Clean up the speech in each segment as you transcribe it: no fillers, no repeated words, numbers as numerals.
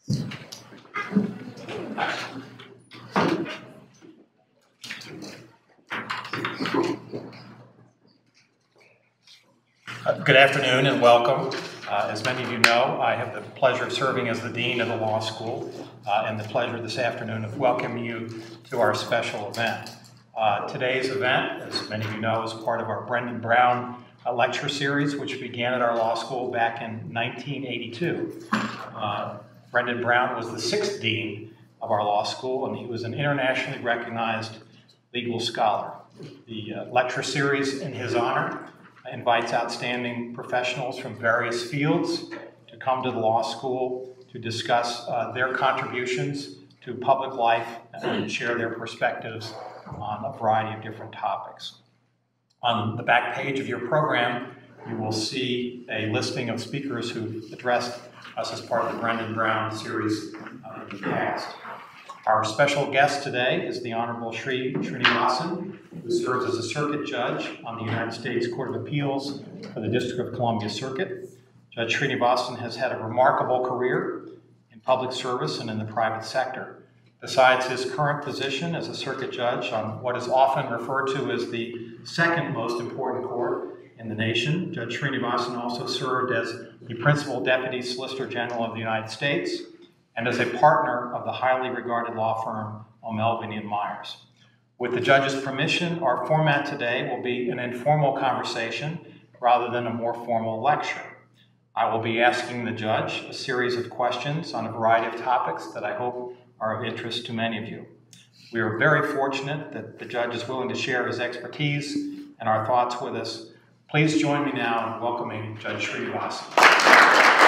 Good afternoon and welcome. As many of you know, I have the pleasure of serving as the Dean of the Law School and the pleasure this afternoon of welcoming you to our special event. Today's event, as many of you know, is part of our Brendan Brown lecture series, which began at our law school back in 1982. Brendan Brown was the 6th Dean of our law school, and he was an internationally recognized legal scholar. The lecture series in his honor invites outstanding professionals from various fields to come to the law school to discuss their contributions to public life and share their perspectives on a variety of different topics. On the back page of your program, you will see a listing of speakers who addressed us as part of the Brendan Brown series in the past. Our special guest today is the Honorable Srinivasan, who serves as a circuit judge on the United States Court of Appeals for the District of Columbia Circuit. Judge Srinivasan has had a remarkable career in public service and in the private sector. Besides his current position as a circuit judge on what is often referred to as the second most important court in the nation, Judge Srinivasan also served as the Principal Deputy Solicitor General of the United States and as a partner of the highly regarded law firm O'Melveny & Myers. With the judge's permission, our format today will be an informal conversation rather than a more formal lecture. I will be asking the judge a series of questions on a variety of topics that I hope are of interest to many of you. We are very fortunate that the judge is willing to share his expertise and our thoughts with us. Please join me now in welcoming Judge Srinivasan.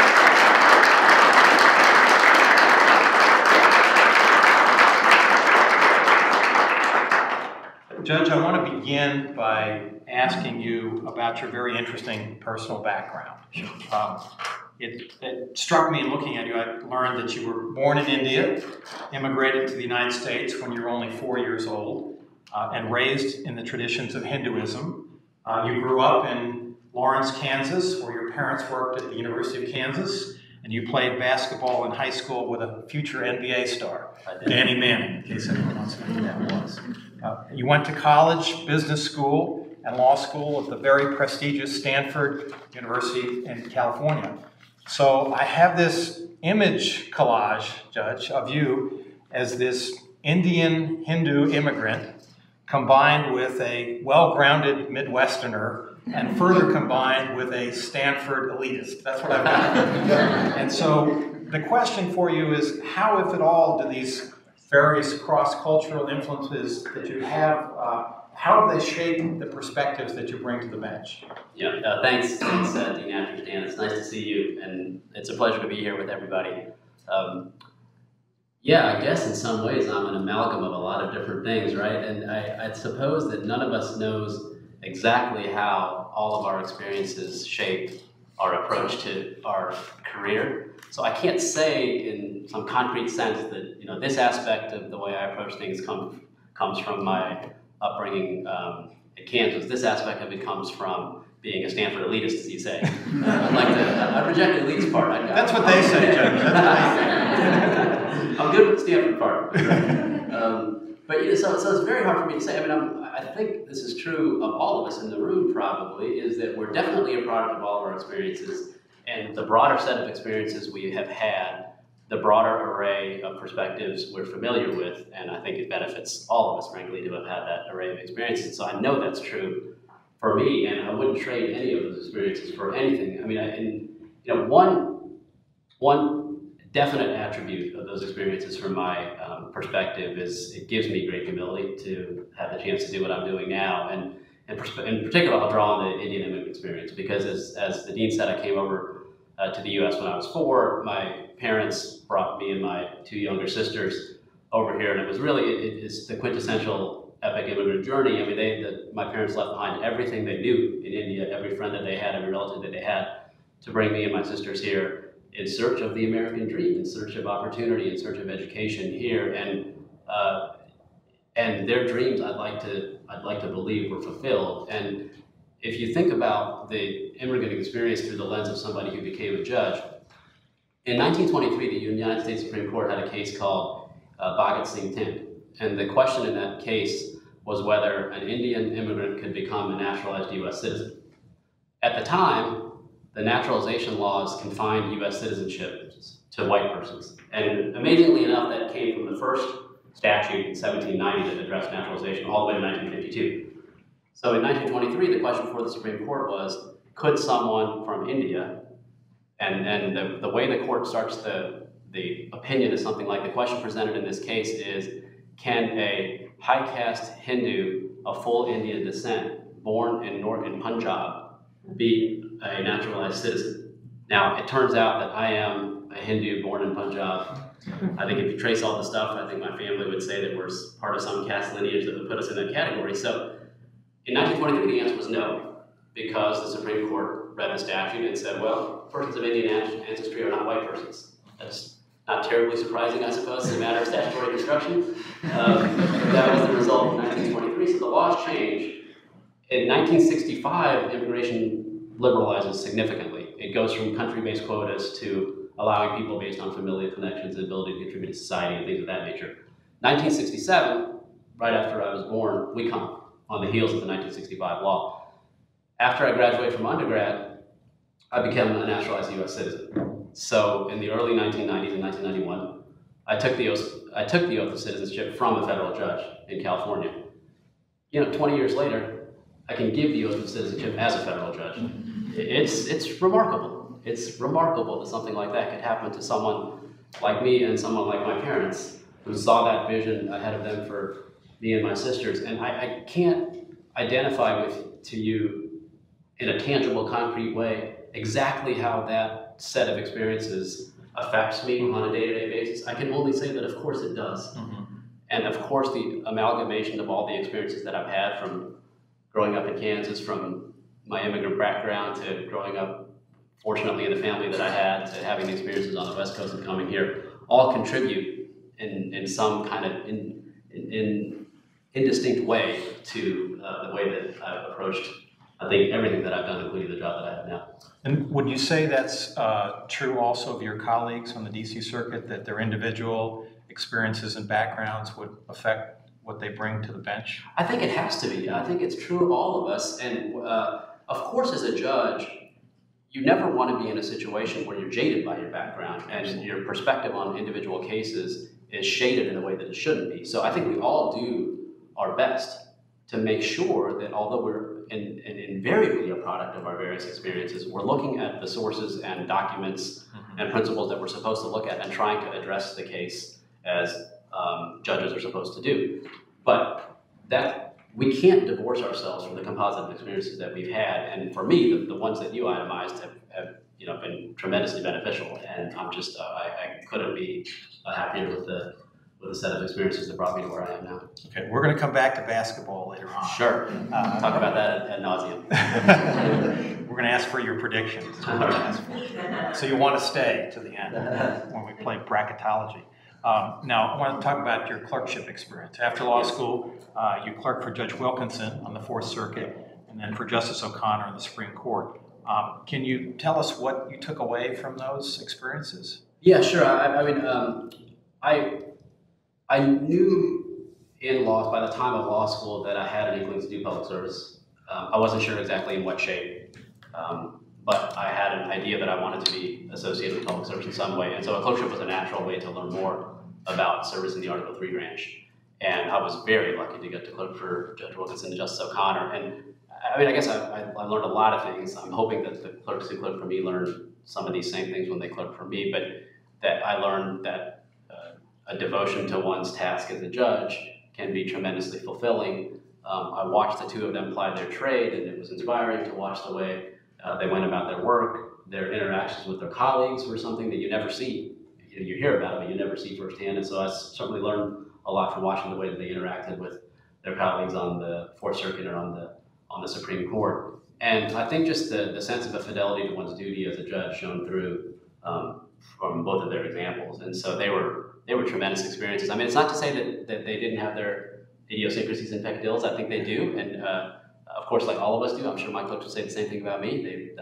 Judge, I want to begin by asking you about your very interesting personal background. It struck me in looking at you, I learned that you were born in India, immigrated to the United States when you were only 4 years old, and raised in the traditions of Hinduism. You grew up in Lawrence, Kansas, where your parents worked at the University of Kansas, and you played basketball in high school with a future NBA star, Danny Manning, in case anyone wants to know who that was. You went to college, business school, and law school at the very prestigious Stanford University in California. So I have this image collage, Judge, of you as this Indian Hindu immigrant combined with a well-grounded Midwesterner and further combined with a Stanford elitist. That's what I've got. And so the question for you is, how, if at all, do these various cross-cultural influences that you have, how have they shaped the perspectives that you bring to the bench? Yeah, thanks, Dean Andrews. Dan, it's nice to see you, and it's a pleasure to be here with everybody. Yeah, I guess in some ways I'm an amalgam of a lot of different things, right? And I suppose that none of us knows exactly how all of our experiences shape our approach to our career. So I can't say in some concrete sense that, you know, this aspect of the way I approach things comes from my upbringing at Kansas. This aspect of it comes from being a Stanford elitist, as you say. I reject the elitist part. That's what they say, Judge. That's what they say. I'm good with the Stanford part. But yeah, so it's very hard for me to say. I mean, I think this is true of all of us in the room probably, is that we're definitely a product of all of our experiences. And the broader set of experiences we have had, the broader array of perspectives we're familiar with, and I think it benefits all of us, frankly, to have had that array of experiences. So I know that's true for me, and I wouldn't trade any of those experiences for anything. I mean, one definite attribute of those experiences from my perspective is it gives me great humility to have the chance to do what I'm doing now. And in particular, I'll draw on the Indian immigrant experience because as the Dean said, I came over to the U.S. when I was 4. My parents brought me and my 2 younger sisters over here, and it was really, it's the quintessential epic immigrant journey. I mean, my parents left behind everything they knew in India, every friend that they had, every relative that they had, to bring me and my sisters here in search of the American dream, in search of opportunity, in search of education here, and their dreams, I'd like to believe, were fulfilled. And if you think about the immigrant experience through the lens of somebody who became a judge, In 1923, the United States Supreme Court had a case called Bhagat Singh Thind, and the question in that case was whether an Indian immigrant could become a naturalized U.S. citizen. At the time, the naturalization laws confined U.S. citizenship to white persons, and amazingly enough, that came from the first statute in 1790 that addressed naturalization all the way to 1952. So in 1923, the question before the Supreme Court was, could someone from India, and the way the court starts the opinion is something like, the question presented in this case is, can a high caste Hindu of full Indian descent, born in Punjab, be a naturalized citizen? Now, it turns out that I am a Hindu born in Punjab. I think if you trace all the stuff, I think my family would say that we're part of some caste lineage that would put us in that category. So in 1923, the answer was no, because the Supreme Court read the statute and said, well, persons of Indian ancestry are not white persons. That's not terribly surprising, I suppose, as a matter of statutory construction. That was the result in 1923, so the laws changed. In 1965, immigration liberalizes significantly. It goes from country-based quotas to allowing people based on familial connections and ability to contribute to society and things of that nature. 1967, right after I was born, we come on the heels of the 1965 law. After I graduated from undergrad, I became a naturalized U.S. citizen. So in the early 1990s and 1991, I took the oath of citizenship from a federal judge in California. 20 years later, I can give the oath of citizenship as a federal judge. It's remarkable. It's remarkable that something like that could happen to someone like me and someone like my parents who saw that vision ahead of them for me and my sisters. And I can't identify to you in a tangible, concrete way exactly how that set of experiences affects me on a day-to-day basis. I can only say that of course it does. Mm-hmm. And of course the amalgamation of all the experiences that I've had, from growing up in Kansas, from my immigrant background to growing up fortunately in the family that I had, to having the experiences on the West Coast and coming here, all contribute in some kind of indistinct way to the way that I've approached, I think, everything that I've done, including the job that I have now. And would you say that's true also of your colleagues on the DC Circuit, that their individual experiences and backgrounds would affect what they bring to the bench? I think it has to be. I think it's true of all of us. And of course, as a judge, you never want to be in a situation where you're jaded by your background and your perspective on individual cases is shaded in a way that it shouldn't be. So I think we all do our best to make sure that although we're invariably a product of our various experiences, we're looking at the sources and documents and principles that we're supposed to look at and trying to address the case as judges are supposed to do. But that we can't divorce ourselves from the composite of experiences that we've had. And for me, the ones that you itemized have been tremendously beneficial. And I'm just I couldn't be happier with the set of experiences that brought me to where I am now. Okay, we're going to come back to basketball later on. Sure. Talk about that ad nauseum. We're going to ask for your predictions. So you want to stay to the end when we play bracketology. Now, I want to talk about your clerkship experience. After law school, you clerked for Judge Wilkinson on the Fourth Circuit and then for Justice O'Connor on the Supreme Court. Can you tell us what you took away from those experiences? Yeah, sure. I knew in law, by the time of law school, that I had an inkling to do public service. I wasn't sure exactly in what shape, but I had an idea that I wanted to be associated with public service in some way. And so a clerkship was a natural way to learn more about service in the Article III branch. And I was very lucky to get to clerk for Judge Wilkinson and Justice O'Connor. And I guess I learned a lot of things. I'm hoping that the clerks who clerk for me learn some of these same things when they clerk for me, but that I learned that a devotion to one's task as a judge can be tremendously fulfilling. I watched the two of them ply their trade, and it was inspiring to watch the way they went about their work. Their interactions with their colleagues were something that you never see. You hear about it, but you never see firsthand. And so I certainly learned a lot from watching the way that they interacted with their colleagues on the Fourth Circuit or on the Supreme Court. And I think just the sense of a fidelity to one's duty as a judge shone through from both of their examples. And so they were tremendous experiences. I mean, it's not to say that they didn't have their idiosyncrasies and peccadillos. I think they do. And of course, like all of us do, I'm sure my clerks would say the same thing about me.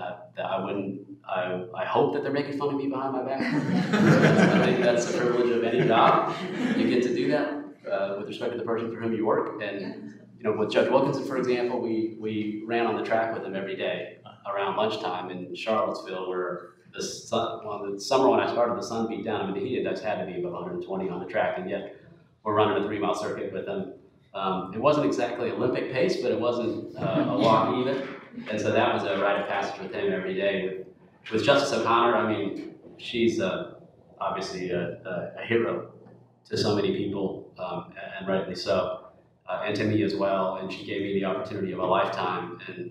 I hope that they're making fun of me behind my back. I think that's a privilege of any job. You get to do that with respect to the person for whom you work. And with Judge Wilkinson, for example, we ran on the track with him every day around lunchtime in Charlottesville, where the summer when I started, the sun beat down. I mean, the heat index had to be above 120 on the track, and yet we're running a 3-mile circuit with him. It wasn't exactly Olympic pace, but it wasn't a walk either. And so that was a rite of passage with him every day. With Justice O'Connor, I mean, she's obviously a hero to so many people, and rightly so, and to me as well. And she gave me the opportunity of a lifetime. And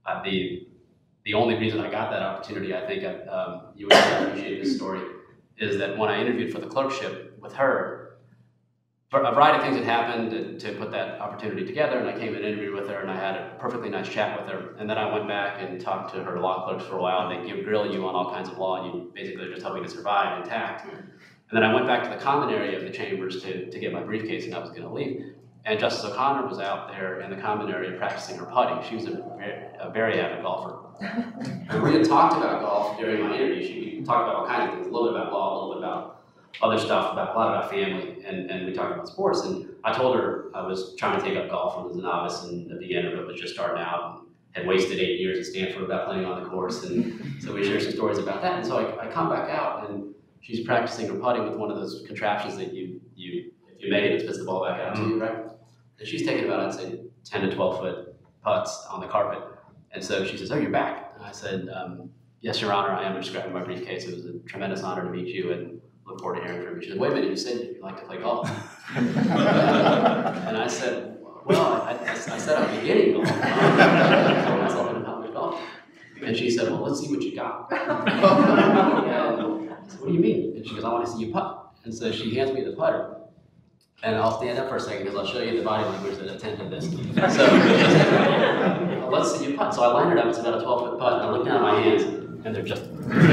the only reason I got that opportunity, I think you would appreciate this story, is that when I interviewed for the clerkship with her, a variety of things had happened to put that opportunity together, and I came and interviewed with her, and I had a perfectly nice chat with her. And then I went back and talked to her law clerks for a while, and they grill you on all kinds of law, and you basically are just hoping to survive intact. And then I went back to the common area of the chambers to get my briefcase, and I was going to leave. And Justice O'Connor was out there in the common area practicing her putting. She was a very avid golfer. And we had talked about golf during my interview. She talked about all kinds of things, a little bit about law, a little bit about other stuff, a lot about family, and we talked about sports. And I told her I was trying to take up golf as a novice and a beginner, but was just starting out and had wasted 8 years at Stanford without playing on the course. And so we shared some stories about that. And so I come back out, and she's practicing her putting with one of those contraptions that if you make it, it spits the ball back out to you, right? And she's taking about, I'd say, 10 to 12 foot putts on the carpet. And so she says, "Oh, you're back." And I said, "Yes, Your Honor, I am just grabbing my briefcase. It was a tremendous honor to meet you, and look forward to hearing from you." She said, "Wait a minute, you said you like to play golf." And I said, "Well, I said I'm beginning golf. I told myself in a college golf." And she said, "Well, let's see what you got." And I said, "What do you mean?" And she goes, "I want to see you putt." And so she hands me the putter. And I'll stand up for a second because I'll show you the body language that attended this. So well, let's see you putt. So I lined it up. It's about a 12-foot putt. And I looked down at my hands, and they're just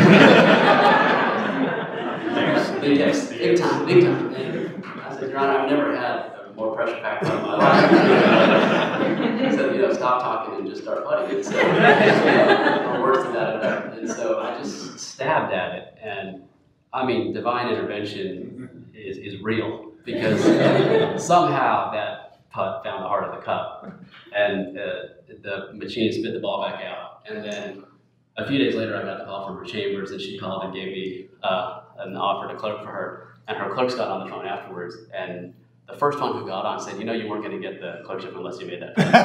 big time. And I said, "Your Honor, I've never had a more pressure-packed putt in my life." He said, "Stop talking and just start putting." And so, or worse to that effect. And so I just stabbed at it. And I mean, divine intervention is real. Because somehow that putt found the heart of the cup, and the machine spit the ball back out. And then a few days later, I got the call from her chambers, and she called and gave me an offer to clerk for her. And her clerks got on the phone afterwards, and the first one who got on said, "You know, you weren't going to get the clerkship unless you made that putt."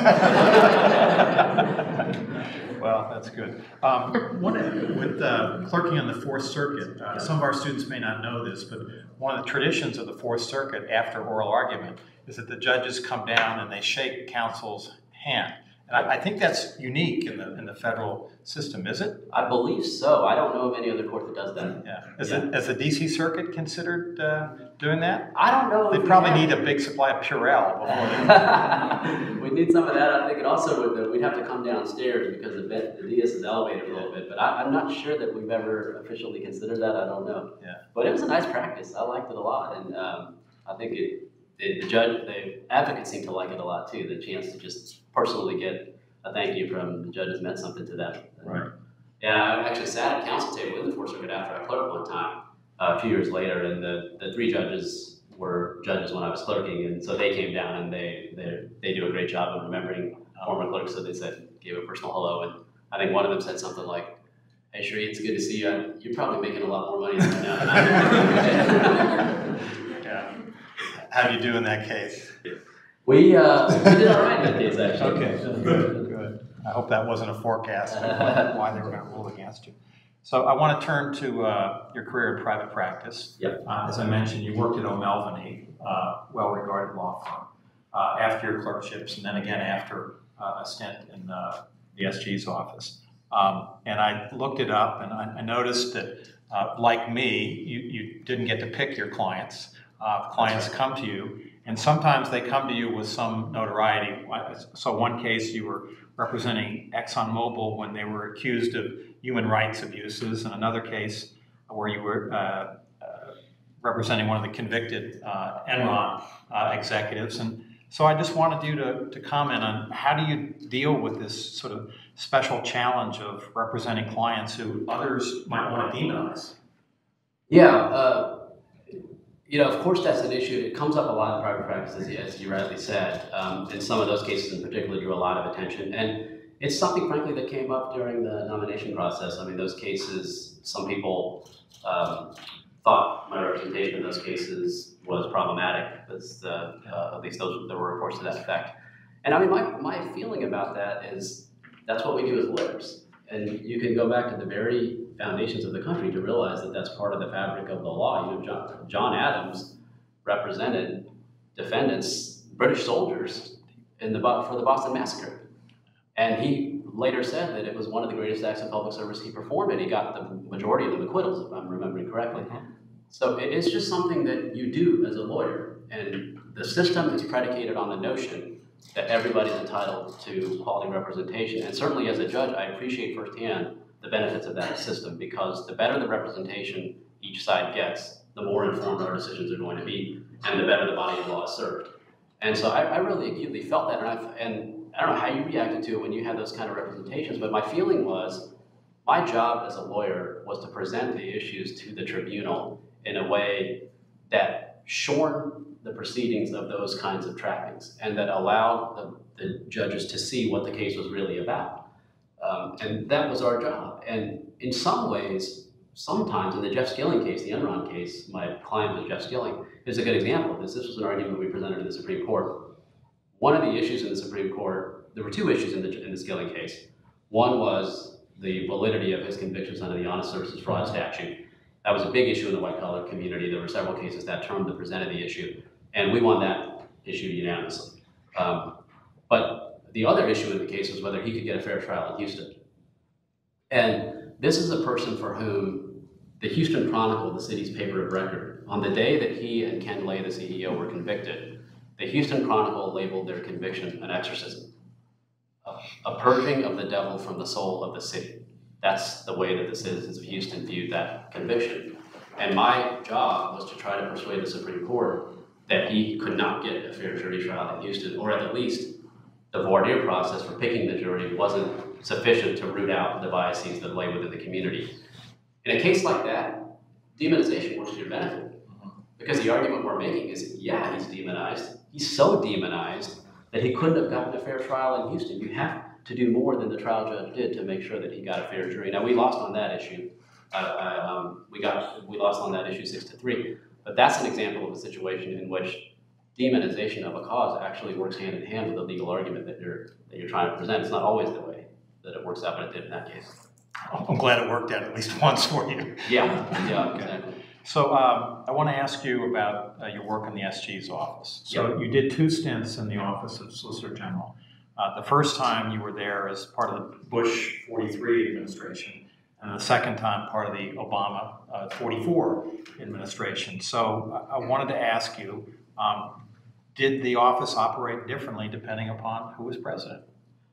Well, that's good. With clerking on the Fourth Circuit, some of our students may not know this, but one of the traditions of the Fourth Circuit after oral argument is that the judges come down and they shake counsel's hand. And I think that's unique in the federal system, is it? I believe so. I don't know of any other court that does that. Yeah. Has the D.C. Circuit considered doing that? I don't know. They probably need a big supply of Purell before they... We need some of that, I think, and also we'd have to come downstairs because the dais is elevated a little bit. But I'm not sure that we've ever officially considered that. I don't know. Yeah. But it was a nice practice. I liked it a lot, and I think the advocates seem to like it a lot too. The chance to just personally get a thank you from the judges meant something to them. Right. Yeah, I actually sat at council table in the Fourth Circuit after I clerked one time a few years later, and the 3 judges were judges when I was clerking, and so they came down and they do a great job of remembering former clerks. So they gave a personal hello, and I think one of them said something like, "Hey, Sri, it's good to see you. You're probably making a lot more money than now." Yeah. How do you do in that case? We did all right in that case, actually. Okay, good. I hope that wasn't a forecast of why they were going to rule against you. So I want to turn to your career in private practice. Yep. As I mentioned, you worked at O'Melveny, well-regarded law firm, after your clerkships, and then again after a stint in the SG's office. And I looked it up, and I noticed that, like me, you didn't get to pick your clients. Clients come to you, and sometimes they come to you with some notoriety. So one case, you were representing ExxonMobil when they were accused of human rights abuses, and another case where you were representing one of the convicted Enron executives. And So I just wanted you to comment on how do you deal with this sort of special challenge of representing clients who others might want to demonize? Yeah, of course that's an issue. It comes up a lot in private practice, as you rightly said. And some of those cases in particular drew a lot of attention. And it's something, frankly, that came up during the nomination process. I mean, those cases, some people thought my representation in those cases was problematic, because at least there were reports to that effect. And I mean, my feeling about that is that's what we do as lawyers. And you can go back to the very foundations of the country to realize that that's part of the fabric of the law. John Adams represented defendants, British soldiers, for the Boston Massacre. And he later said that it was one of the greatest acts of public service he performed, and he got the majority of them acquittals, if I'm remembering correctly. So it's just something that you do as a lawyer, and the system is predicated on the notion that everybody's entitled to quality representation. And certainly as a judge, I appreciate firsthand the benefits of that system, because the better the representation each side gets, the more informed our decisions are going to be, and the better the body of law is served. And so I really acutely felt that, and I don't know how you reacted to it when you had those kind of representations, but my feeling was my job as a lawyer was to present the issues to the tribunal in a way that shortened the proceedings of those kinds of trappings, and that allowed the judges to see what the case was really about. And that was our job. And in some ways, sometimes in the Jeff Skilling case, the Enron case, my client was Jeff Skilling, is a good example of this. This was an argument we presented in the Supreme Court. One of the issues in the Supreme Court, there were two issues in the Skilling case. One was the validity of his convictions under the Honest Services Fraud statute. That was a big issue in the white-collar community. There were several cases that term that presented the issue, and we won that issue unanimously. But the other issue in the case was whether he could get a fair trial in Houston. And this is a person for whom the Houston Chronicle, the city's paper of record, on the day that he and Ken Lay, the CEO, were convicted, the Houston Chronicle labeled their conviction an exorcism, a purging of the devil from the soul of the city. That's the way that the citizens of Houston viewed that conviction. And my job was to try to persuade the Supreme Court that he could not get a fair jury trial in Houston, or at least the voir dire process for picking the jury wasn't sufficient to root out the biases that lay within the community. In a case like that, demonization works to your benefit. Because the argument we're making is, yeah, he's demonized. He's so demonized that he couldn't have gotten a fair trial in Houston. You have to do more than the trial judge did to make sure that he got a fair jury. Now, we lost on that issue. We lost on that issue 6-3. But that's an example of a situation in which demonization of a cause actually works hand in hand with the legal argument that you're trying to present. It's not always the way that it works out, but it did in that case. I'm glad it worked out at least once for you. Yeah, exactly. So I want to ask you about your work in the SG's office. So you did 2 stints in the Office of Solicitor General. The first time you were there as part of the Bush 43 administration, and the second time part of the Obama 44 administration. So I wanted to ask you, did the office operate differently depending upon who was president?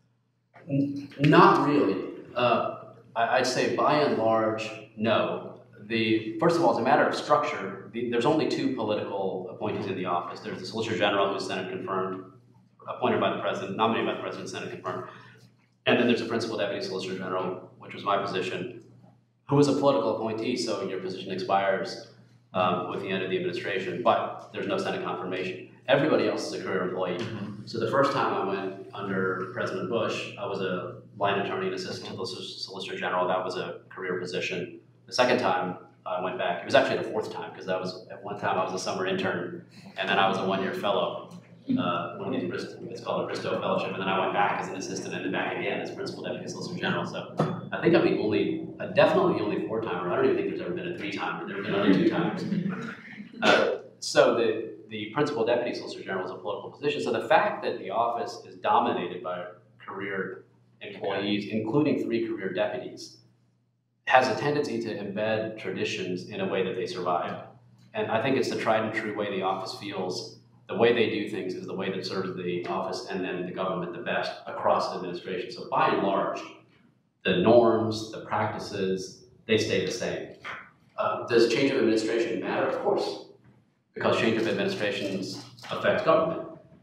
Not really. I'd say by and large, no. First of all, as a matter of structure, there's only 2 political appointees in the office. There's the Solicitor General, who's Senate confirmed, appointed by the President, nominated by the President, Senate confirmed. And then there's a Principal Deputy Solicitor General, which was my position, who is a political appointee, so your position expires with the end of the administration, but there's no Senate confirmation. Everybody else is a career employee. So the first time I went under President Bush, I was a line attorney and assistant to the Solicitor General. That was a career position. The second time I went back, it was actually the 4th time, because at one time I was a summer intern, and then I was a 1-year fellow. One of these, it's called a Bristow Fellowship, and then I went back as an assistant and then back again as Principal Deputy Solicitor General. So I think I'm definitely the only 4-timer. I don't even think there's ever been a 3-timer. There have been other 2 times. So the Principal Deputy Solicitor General is a political position. So the fact that the office is dominated by career employees, including 3 career deputies, has a tendency to embed traditions in a way that they survive. And I think it's the tried and true way the office feels. The way they do things is the way that serves the office and then the government the best across the administration. So by and large, the norms, the practices, they stay the same. Does change of administration matter? Of course, because change of administrations affect government.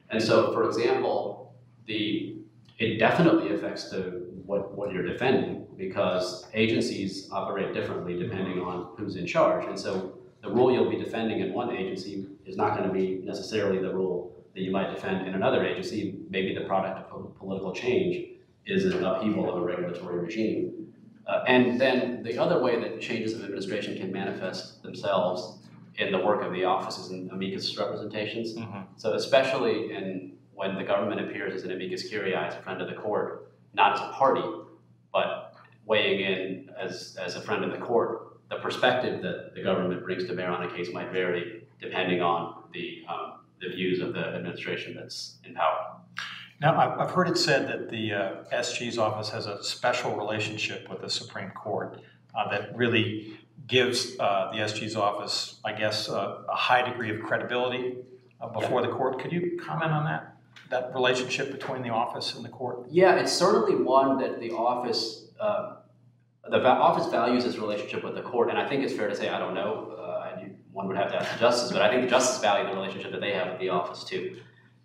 And so, for example, it definitely affects what you're defending, because agencies operate differently depending on who's in charge. And so the rule you'll be defending in one agency is not going to be necessarily the rule that you might defend in another agency. Maybe the product of political change is an upheaval of a regulatory regime. And then the other way that changes of administration can manifest themselves in the work of the office is in amicus representations. Mm-hmm. So especially when the government appears as an amicus curiae, as a friend of the court, not as a party, but weighing in as a friend of the court, the perspective that the government brings to bear on a case might vary depending on the views of the administration that's in power. Now, I've heard it said that the SG's office has a special relationship with the Supreme Court that really gives the SG's office, I guess, a high degree of credibility before the court. Could you comment on that relationship between the office and the court? Yeah, it's certainly one that the office values its relationship with the court, and I think it's fair to say, I don't know, one would have to ask the justices, but I think the justices value the relationship that they have with the office too.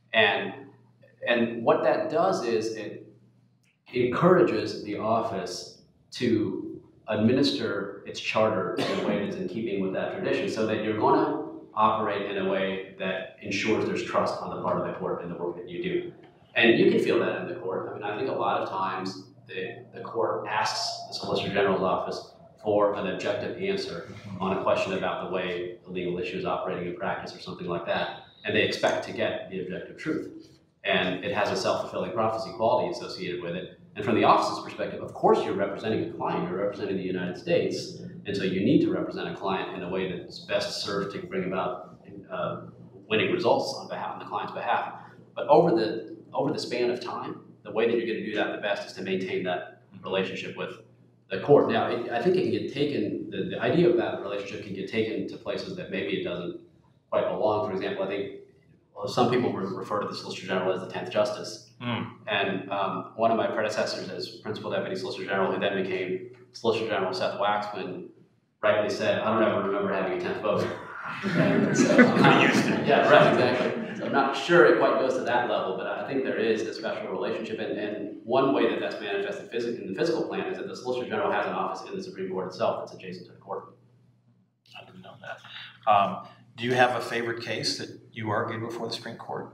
And what that does is it encourages the office to administer its charter in a way that's in keeping with that tradition, so that you're going to operate in a way that ensures there's trust on the part of the court in the work that you do. And you can feel that in the court. I mean, I think a lot of times the court asks the Solicitor General's office for an objective answer on a question about the way the legal issue is operating in practice or something like that, and they expect to get the objective truth. And it has a self-fulfilling prophecy quality associated with it. And from the office's perspective, of course you're representing a client, you're representing the United States, and so you need to represent a client in a way that's best served to bring about winning results on the client's behalf. But over the span of time, the way that you're going to do that the best is to maintain that relationship with the court. Now, I think it can get taken, the idea of that relationship can get taken to places that maybe it doesn't quite belong. For example, I think some people refer to the Solicitor General as the 10th Justice. And one of my predecessors as Principal Deputy Solicitor General, who then became Solicitor General, Seth Waxman, rightly said, I don't ever remember having a 10th vote. And so, yeah, right, exactly. So I'm not sure it quite goes to that level, but I think there is a special relationship. And one way that that's manifested in the physical plan is that the Solicitor General has an office in the Supreme Court itself that's adjacent to the court. I didn't know that. Do you have a favorite case that you argued before the Supreme Court?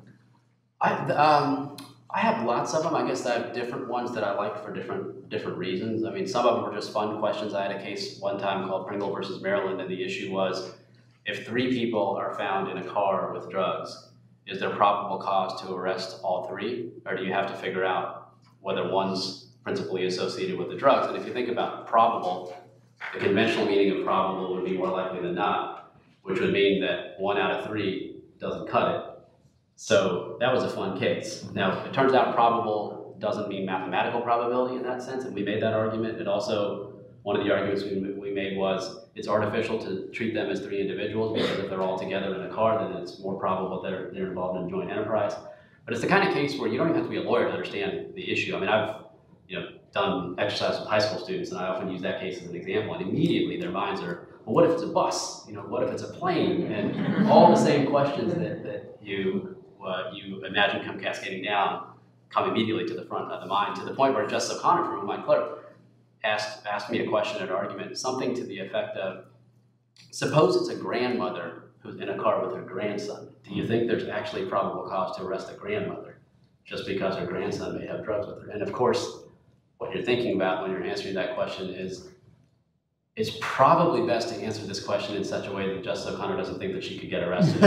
I have lots of them. I guess I have different ones that I like for different reasons. I mean, some of them were just fun questions. I had a case one time called Pringle versus Maryland, and the issue was, if 3 people are found in a car with drugs, is there probable cause to arrest all 3? Or do you have to figure out whether one's principally associated with the drugs? And if you think about probable, the conventional meaning of probable would be more likely than not, which would mean that 1 out of 3 doesn't cut it. So that was a fun case. Now, it turns out probable doesn't mean mathematical probability in that sense, and we made that argument. It also, one of the arguments we made was it's artificial to treat them as 3 individuals, because if they're all together in a car, then it's more probable they're involved in a joint enterprise. But it's the kind of case where you don't even have to be a lawyer to understand the issue. I mean, I've done exercise with high school students, and I often use that case as an example, and immediately their minds are, well, what if it's a bus? What if it's a plane? And all the same questions that you imagine come cascading down come immediately to the front of the mind, to the point where Justice O'Connor, from whom I clerk, asked me a question at argument, something to the effect of, suppose it's a grandmother who's in a car with her grandson. Do you think there's actually probable cause to arrest a grandmother just because her grandson may have drugs with her? And of course, what you're thinking about when you're answering that question is, it's probably best to answer this question in such a way that Justice O'Connor doesn't think that she could get arrested.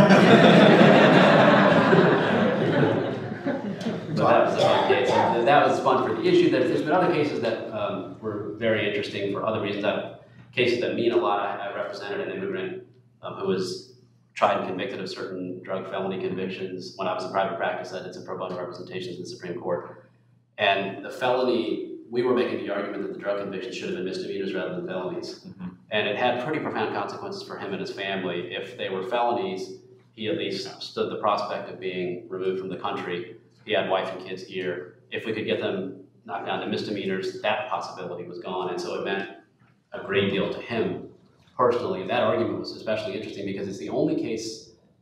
So that was a fun case. That was fun for the issue. There's been other cases that were very interesting for other reasons. Cases that mean a lot. I represented an immigrant who was tried and convicted of certain drug felony convictions. When I was in private practice, I did some pro bono representations in the Supreme Court. And the felony, we were making the argument that the drug convictions should have been misdemeanors rather than felonies. Mm-hmm. And it had pretty profound consequences for him and his family. If they were felonies, he at least stood the prospect of being removed from the country. He had wife and kids here. If we could get them knocked down to misdemeanors, that possibility was gone. And so it meant a great deal to him personally. And that argument was especially interesting because it's the only case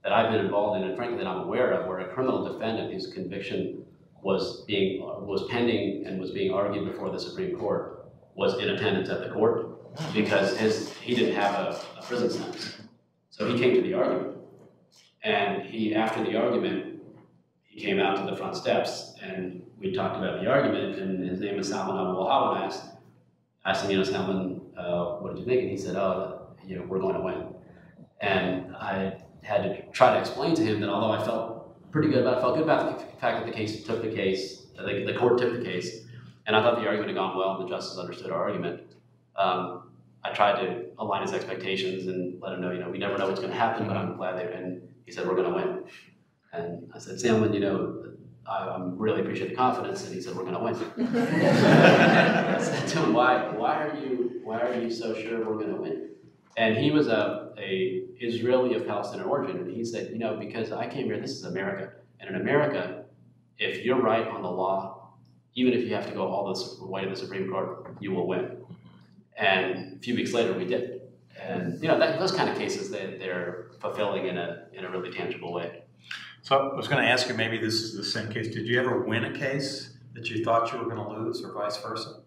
that I've been involved in, and frankly that I'm aware of, where a criminal defendant whose conviction was pending and was being argued before the Supreme Court was in attendance at the court because he didn't have a prison sentence. So he came to the argument, and after the argument, he came out to the front steps, and we talked about the argument, and his name is Salman Abu and I asked him, Salman, what did you think? And he said, we're going to win. And I had to try to explain to him that although I felt pretty good about it, felt good about the fact that the court took the case, and I thought the argument had gone well, and the justice understood our argument. I tried to align his expectations and let him know, we never know what's going to happen, but I'm glad and he said, we're going to win. And I said, Salman, I really appreciate the confidence, and he said, we're going to win. I said to him, why are you so sure we're going to win? And he was a Israeli of Palestinian origin, and he said, because I came here, this is America, and in America, if you're right on the law, even if you have to go all the way to the Supreme Court, you will win. And a few weeks later, we did. And those kind of cases, they're fulfilling in a really tangible way. So I was going to ask you, maybe this is the same case. Did you ever win a case that you thought you were going to lose, or vice versa?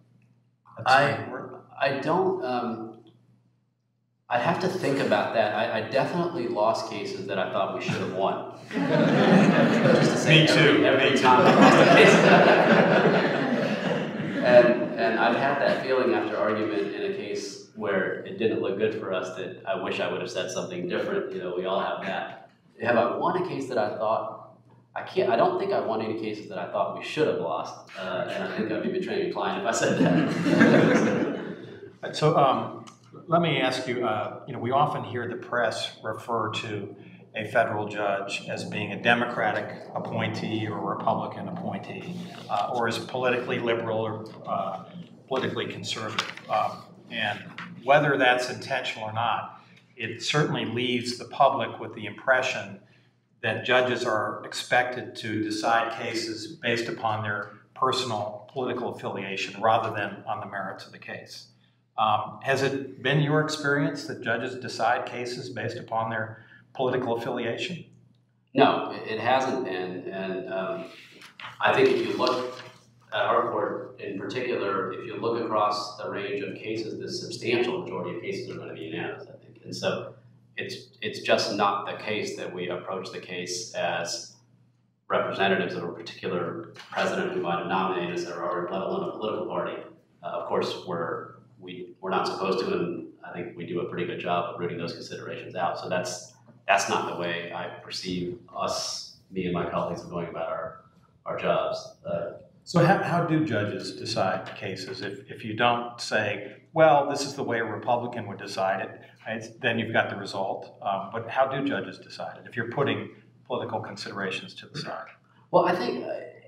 I don't. I'd have to think about that. I definitely lost cases that I thought we should have won. Just to say, Me too. Every time I lost a case. And I've had that feeling after argument in a case where it didn't look good for us that I wish I would have said something different. We all have that. Have I won a case that I thought I don't think I won any cases that I thought we should have lost, and I think I'd be betraying a client if I said that. So let me ask you, we often hear the press refer to a federal judge as being a Democratic appointee or a Republican appointee, or as politically liberal or politically conservative. And whether that's intentional or not, it certainly leaves the public with the impression that judges are expected to decide cases based upon their personal political affiliation rather than on the merits of the case. Has it been your experience that judges decide cases based upon their political affiliation? No, it hasn't been. And I think if you look at our court in particular, if you look across the range of cases, the substantial majority of cases are going to be unanimous, I think. And so it's just not the case that we approach the case as representatives of a particular president who might have nominated us or let alone a political party. Of course, we're not supposed to, and I think we do a pretty good job of rooting those considerations out. So that's not the way I perceive me and my colleagues going about our jobs. So how do judges decide cases? If you don't say, well, this is the way a Republican would decide it, then you've got the result. But how do judges decide it if you're putting political considerations to the side? Well, I think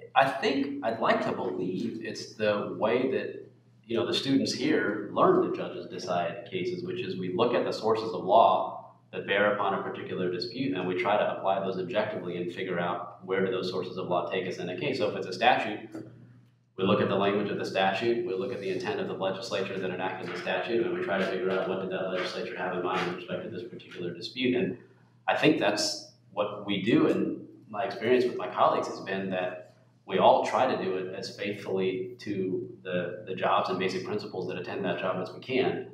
I'd like to believe it's the way that the students here learn that judges decide cases, which is we look at the sources of law that bear upon a particular dispute, and we try to apply those objectively and figure out where do those sources of law take us in a case. So if it's a statute, we look at the language of the statute, we look at the intent of the legislature that enacted the statute, and we try to figure out what did that legislature have in mind with respect to this particular dispute. And I think that's what we do, and my experience with my colleagues has been that we all try to do it as faithfully to the jobs and basic principles that attend that job as we can,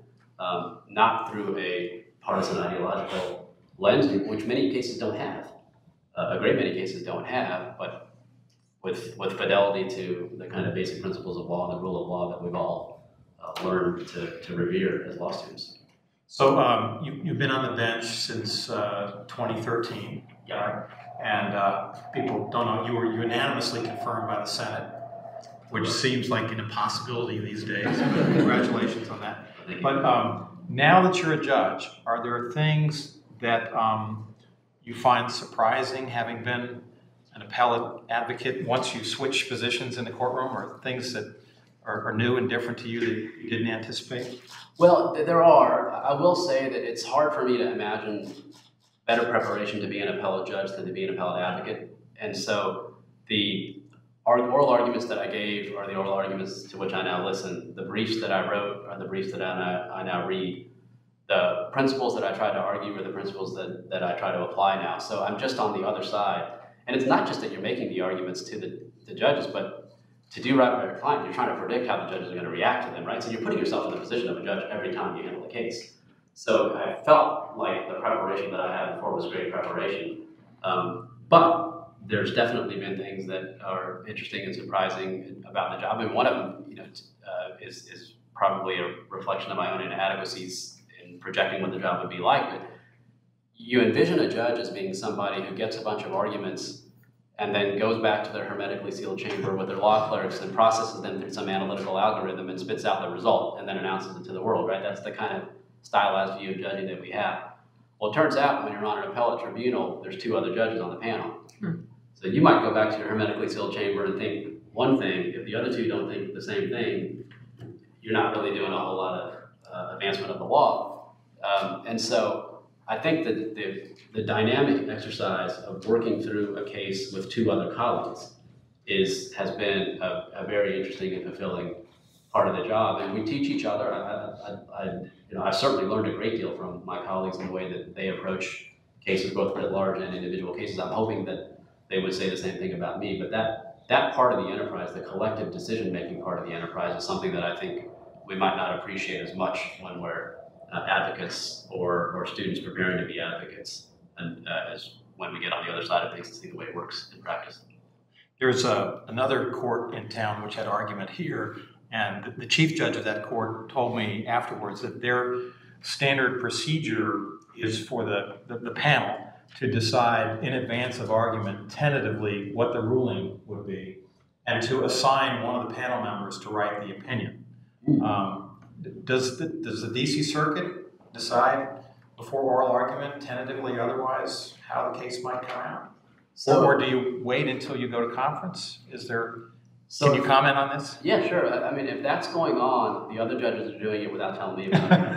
not through a partisan ideological lens, which many cases don't have, a great many cases don't have, but with fidelity to the kind of basic principles of law and the rule of law that we've all learned to revere as law students. So you've been on the bench since 2013, Yeah. And people don't know, you were unanimously confirmed by the Senate, which seems like an impossibility these days. Congratulations on that. But now that you're a judge, are there things that you find surprising, having been an appellate advocate once you switch positions in the courtroom, or things that are new and different to you that you didn't anticipate? Well, there are. I will say that it's hard for me to imagine better preparation to be an appellate judge than to be an appellate advocate. And so the oral arguments that I gave are the oral arguments to which I now listen. The briefs that I wrote are the briefs that I now read. the principles that I try to argue are the principles that I try to apply now. So I'm just on the other side. And it's not just that you're making the arguments to the judges, but to do right by your client, you're trying to predict how the judges are going to react to them, right? So you're putting yourself in the position of a judge every time you handle the case. So I felt like the preparation that I had before was great preparation. But there's definitely been things that are interesting and surprising about the job. And one of them, is probably a reflection of my own inadequacies in projecting what the job would be like. But you envision a judge as being somebody who gets a bunch of arguments and then goes back to their hermetically sealed chamber with their law clerks and processes them through some analytical algorithm and spits out the result and then announces it to the world, right? That's the kind of stylized view of judging that we have. Well, it turns out when you're on an appellate tribunal, there's two other judges on the panel. So you might go back to your hermetically sealed chamber and think one thing. If the other two don't think the same thing, you're not really doing a whole lot of advancement of the law. And so I think that the dynamic exercise of working through a case with two other colleagues has been a very interesting and fulfilling part of the job. And we teach each other. I've certainly learned a great deal from my colleagues in the way that they approach cases, both writ large and individual cases. I'm hoping that they would say the same thing about me. But that part of the enterprise, the collective decision-making part of the enterprise, is something that I think we might not appreciate as much when we're advocates or students preparing to be advocates, and as when we get on the other side of things and see the way it works in practice. There's another court in town which had argument here, and the chief judge of that court told me afterwards that their standard procedure is for the panel to decide in advance of argument tentatively what the ruling would be, and to assign one of the panel members to write the opinion. Does the DC Circuit decide before oral argument, tentatively or otherwise, how the case might come out? Or do you wait until you go to conference? Can you comment on this? Yeah, sure. I mean, if that's going on, the other judges are doing it without telling me about it.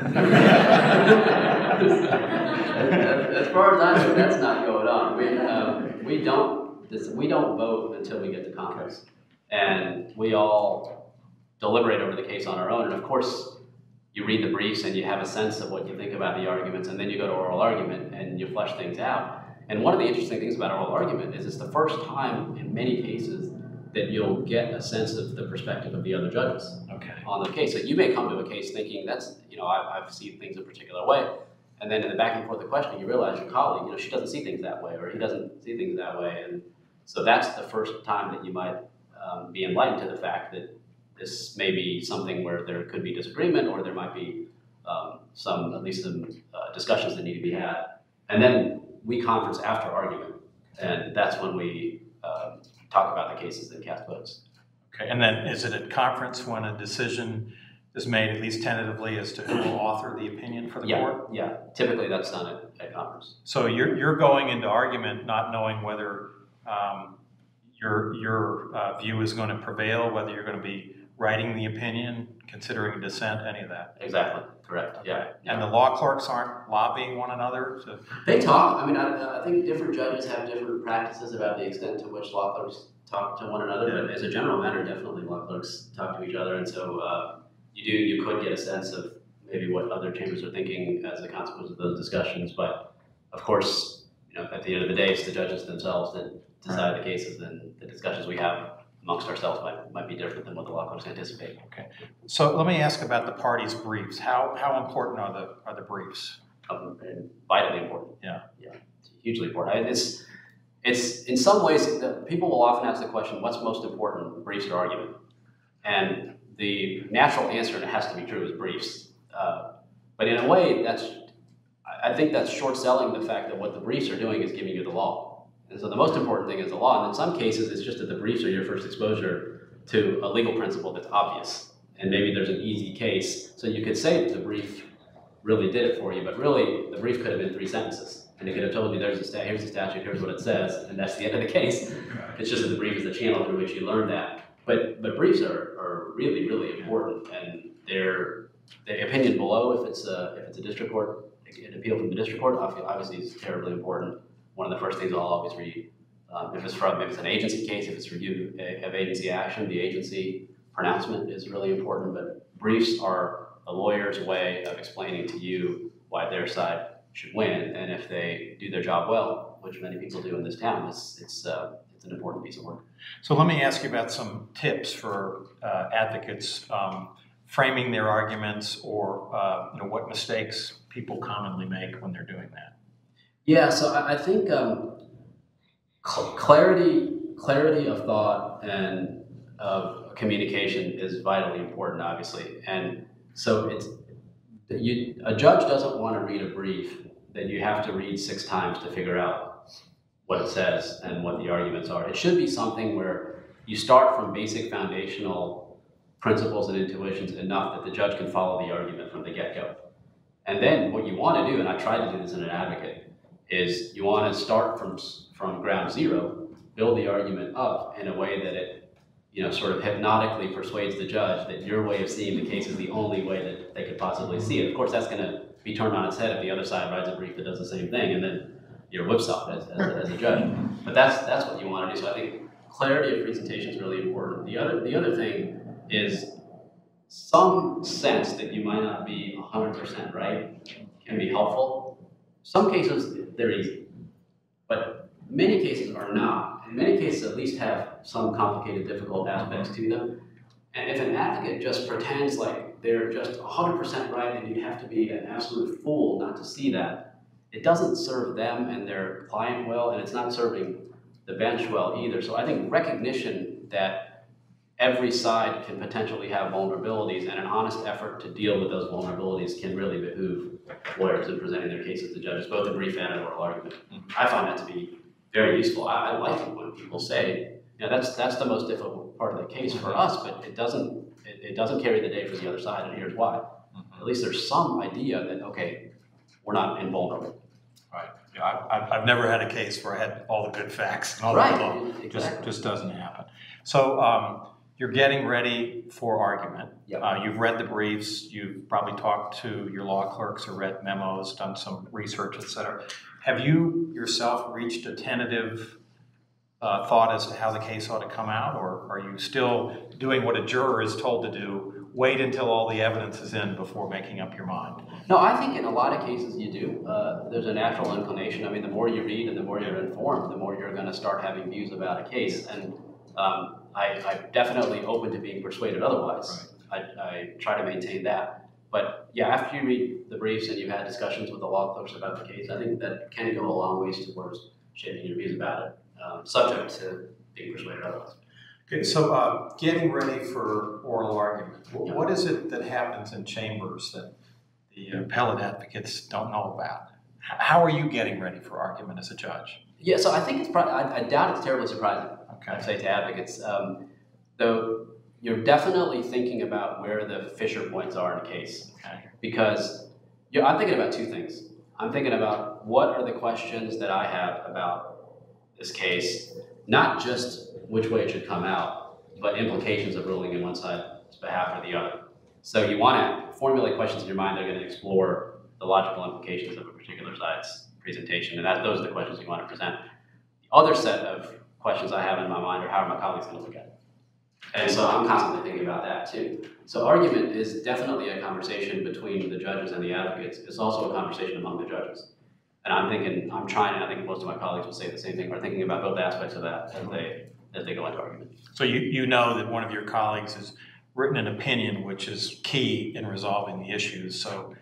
As far as I know, that's not going on. We don't vote until we get to conference, and we all deliberate over the case on our own. And of course, you read the briefs and you have a sense of what you think about the arguments, and then you go to oral argument and you flesh things out. And one of the interesting things about oral argument is it's the first time in many cases that you'll get a sense of the perspective of the other judges on the case. So you may come to a case thinking I've seen things a particular way, and then in the back and forth of questioning, you realize your colleague, she doesn't see things that way, or he doesn't see things that way, and so that's the first time that you might be enlightened to the fact that this may be something where there could be disagreement, or there might be at least some discussions that need to be had, and then we conference after argument, and that's when we talk about the cases and cast votes. Okay, and then is it at conference when a decision is made, at least tentatively, as to who will author the opinion for the court? Yeah, typically that's done at conference. So you're going into argument not knowing whether your view is going to prevail, whether you're going to be writing the opinion, considering dissent, any of that? Exactly, correct, yeah. And the law clerks aren't lobbying one another? They talk. I mean, I think different judges have different practices about the extent to which law clerks talk to one another, but as a general matter, definitely law clerks talk to each other, and so you could get a sense of maybe what other chambers are thinking as a consequence of those discussions, but of course, at the end of the day, it's the judges themselves that decide the cases, and the discussions we have amongst ourselves might be different than what the law clerks anticipate. Okay, so let me ask about the parties' briefs. How important are the briefs? Vitally important. Yeah, it's hugely important. It's in some ways people will often ask the question, "What's most important, briefs or argument?" And the natural answer, and it has to be true, is briefs. But in a way, I think that's short selling the fact that what the briefs are doing is giving you the law. And so the most important thing is the law. And in some cases, it's just that the briefs are your first exposure to a legal principle that's obvious. And maybe there's an easy case. So you could say that the brief really did it for you, but really the brief could have been 3 sentences. And it could have told you here's the statute, here's what it says, and that's the end of the case. It's just that the brief is the channel through which you learn that. But briefs are really, really important, and the opinion below, if it's a district court, an appeal from the district court, obviously is terribly important. One of the first things I'll always read. If it's an agency case, if it's review of agency action, the agency pronouncement is really important, but briefs are a lawyer's way of explaining to you why their side should win. And if they do their job well, which many people do in this town, it's an important piece of work. So let me ask you about some tips for advocates framing their arguments, or what mistakes people commonly make when they're doing that. Yeah, so I think clarity of thought and of communication is vitally important, obviously. And so a judge doesn't want to read a brief that you have to read 6 times to figure out what it says and what the arguments are. It should be something where you start from basic foundational principles and intuitions enough that the judge can follow the argument from the get-go. And then what you want to do, and I try to do this in an advocate, is you want to start from ground zero, build the argument up in a way that it sort of hypnotically persuades the judge that your way of seeing the case is the only way that they could possibly see it. Of course, that's going to be turned on its head if the other side writes a brief that does the same thing, and then you're whipsawed as a judge. But that's what you want to do. So I think clarity of presentation is really important. The other thing is some sense that you might not be 100% right can be helpful. Some cases, they're easy, but many cases are not. And many cases at least have some complicated, difficult aspects to them. And if an advocate just pretends like they're just 100% right and you have to be an absolute fool not to see that, it doesn't serve them and their client well, and it's not serving the bench well either. So I think recognition that every side can potentially have vulnerabilities and an honest effort to deal with those vulnerabilities can really behoove lawyers in presenting their cases to judges, both in brief and in oral argument. I find that to be very useful. I like it when people say, that's the most difficult part of the case for us, but it doesn't carry the day for the other side, and here's why. At least there's some idea that, okay, we're not invulnerable. Right. Yeah, I've never had a case where I had all the good facts and all right. the law. Exactly. Just doesn't happen. So you're getting ready for argument. Yep. You've read the briefs. You've probably talked to your law clerks or read memos, done some research, et cetera. Have you yourself reached a tentative thought as to how the case ought to come out, or are you still doing what a juror is told to do, wait until all the evidence is in before making up your mind? No, I think in a lot of cases you do. There's a natural inclination. I mean, the more you read and the more you're informed, the more you're going to start having views about a case. And I'm definitely open to being persuaded otherwise. Right. I try to maintain that. But yeah, after you read the briefs and you've had discussions with the law clerks about the case, I think that can go a long ways towards shaping your views about it, subject to being persuaded otherwise. Okay, so getting ready for oral argument. What is it that happens in chambers that the appellate advocates don't know about? How are you getting ready for argument as a judge? Yeah, so I think it's probably, I doubt it's terribly surprising, okay. I'd say, to advocates. Though you're definitely thinking about where the fissure points are in a case. Okay. Because I'm thinking about 2 things. I'm thinking about what are the questions that I have about this case, not just which way it should come out, but implications of ruling in one side's behalf or the other. So you want to formulate questions in your mind that are going to explore the logical implications of a particular side's presentation, and those are the questions you want to present. The other set of questions I have in my mind are how are my colleagues going to look at it? And so I'm constantly thinking about that too. So argument is definitely a conversation between the judges and the advocates. It's also a conversation among the judges. And I think most of my colleagues will say the same thing. We're thinking about both aspects of that as they go into argument. So you know that one of your colleagues has written an opinion which is key in resolving the issues. So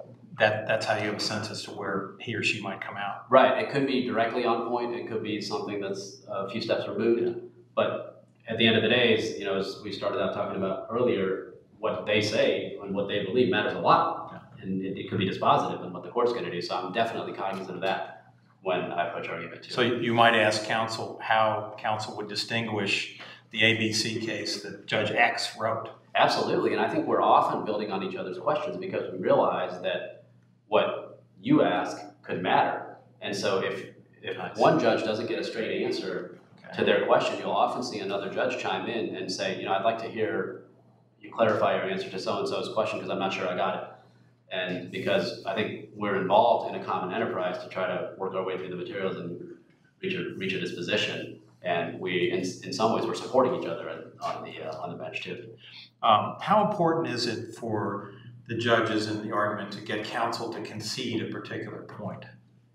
that's how you have a sense as to where he or she might come out. Right. It could be directly on point. It could be something that's a few steps removed. But at the end of the day, as we started out talking about earlier, what they say and what they believe matters a lot. Yeah. And it could be dispositive in what the court's going to do. So I'm definitely cognizant of that when I approach argument too. So you might ask counsel how counsel would distinguish the ABC case that Judge X wrote. Absolutely. And I think we're often building on each other's questions because we realize that what you ask could matter. And so if one judge doesn't get a straight answer to their question, you'll often see another judge chime in and say, I'd like to hear you clarify your answer to so-and-so's question because I'm not sure I got it. And because I think we're involved in a common enterprise to try to work our way through the materials and reach a disposition. And we, in some ways, we're supporting each other on the bench too. How important is it for the judges in the argument to get counsel to concede a particular point?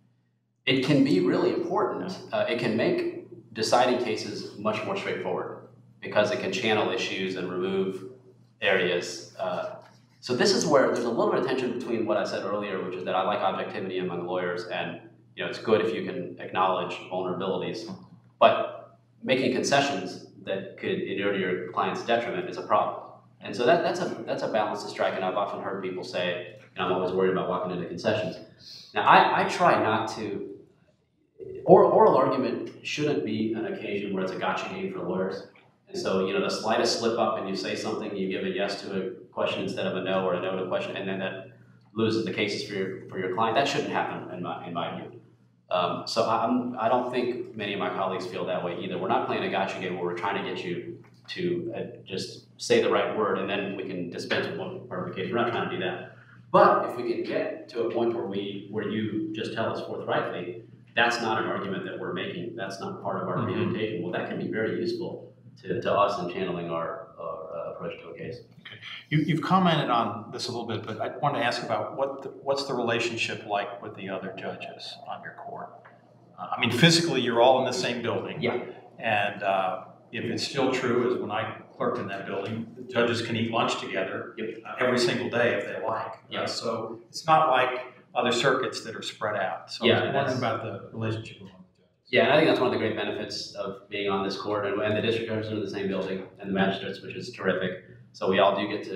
It can be really important. It can make deciding cases much more straightforward because it can channel issues and remove areas. So this is where there's a little bit of tension between what I said earlier, which is that I like objectivity among lawyers, and it's good if you can acknowledge vulnerabilities, but making concessions that could inure to your client's detriment is a problem. And so that's a balance to strike, and I've often heard people say, I'm always worried about walking into concessions. Now, I try not to. Oral argument shouldn't be an occasion where it's a gotcha game for lawyers. And so, the slightest slip up and you say something, you give a yes to a question instead of a no, or a no to a question, and then that loses the cases for your client. That shouldn't happen in my view. So I don't think many of my colleagues feel that way either. We're not playing a gotcha game where we're trying to get you to just say the right word and then we can dispense with one part of the case. We're not trying to do that. But if we can get to a point where you just tell us forthrightly, that's not an argument that we're making. That's not part of our presentation. Well, that can be very useful to us in channeling our approach to a case. Okay. You've commented on this a little bit, but I wanted to ask about what's the relationship like with the other judges on your court? I mean, physically, you're all in the same building. Yeah. And if it's still true, as when I clerked in that building, the judges can eat lunch together every single day if they like. Yeah. So it's not like other circuits that are spread out. So I was wondering about the relationship among the judges. Yeah, and I think that's one of the great benefits of being on this court, and the district judges are in the same building, and the magistrates, which is terrific. So we all do get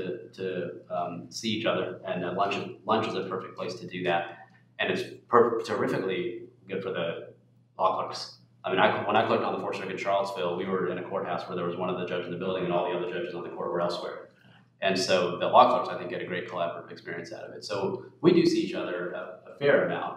to see each other, and lunch is a perfect place to do that. And it's terrifically good for the law clerks. I mean, when I clerked on the 4th Circuit in Charlottesville, we were in a courthouse where there was one of the judges in the building and all the other judges on the court were elsewhere. And so the law clerks, I think, get a great collaborative experience out of it. So we do see each other a fair amount.